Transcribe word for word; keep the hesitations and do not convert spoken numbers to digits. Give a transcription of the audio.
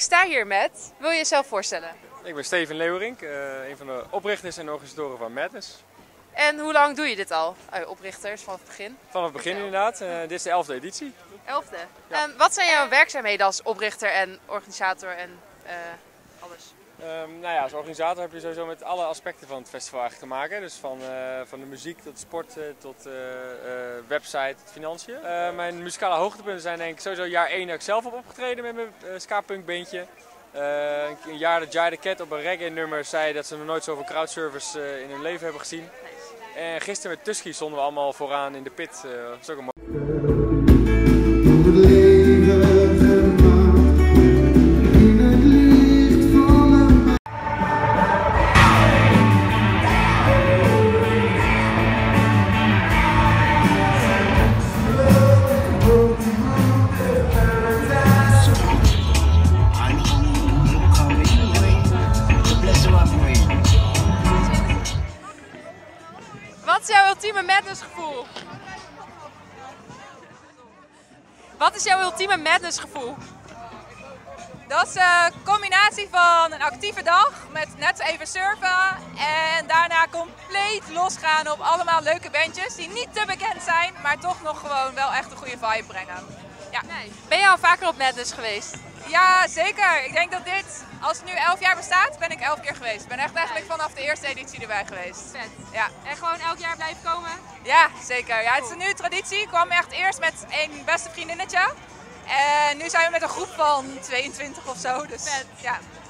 sta hier met, wil je jezelf voorstellen? Ik ben Steven Leeuwerink, uh, een van de oprichters en organisatoren van Madness. En hoe lang doe je dit al? Uh, oprichters, vanaf het begin? Vanaf het begin inderdaad. Uh, dit is de elfde editie. Elfde? Ja. Um, wat zijn jouw werkzaamheden als oprichter en organisator en uh, alles? Um, nou ja, als organisator heb je sowieso met alle aspecten van het festival eigenlijk te maken. Dus van, uh, van de muziek tot sport, uh, tot uh, uh, website, tot financiën. Uh, mijn muzikale hoogtepunten zijn denk ik sowieso jaar één dat ik zelf heb opgetreden met mijn uh, ska-punk bandje. Uh, een jaar dat Jai the Cat op een reggae nummer zei dat ze nog nooit zoveel crowdservice uh, in hun leven hebben gezien. En gisteren met Tusky stonden we allemaal vooraan in de pit. Uh, dat is ook een mooi... Wat is jouw ultieme Madness gevoel? Wat is jouw ultieme Madness gevoel? Dat is een combinatie van een actieve dag met net even surfen en daarna compleet losgaan op allemaal leuke bandjes die niet te bekend zijn, maar toch nog gewoon wel echt een goede vibe brengen. Ja. Nee. Ben je al vaker op Madness geweest? Ja, zeker. Ik denk dat dit, als het nu elf jaar bestaat, ben ik elf keer geweest. Ik ben echt eigenlijk vanaf de eerste editie erbij geweest. Vet. Ja. En gewoon elk jaar blijven komen? Ja, zeker. Ja, het is nu traditie. Ik kwam echt eerst met één beste vriendinnetje. En nu zijn we met een groep van tweeëntwintig of zo. Dus Vet. ja.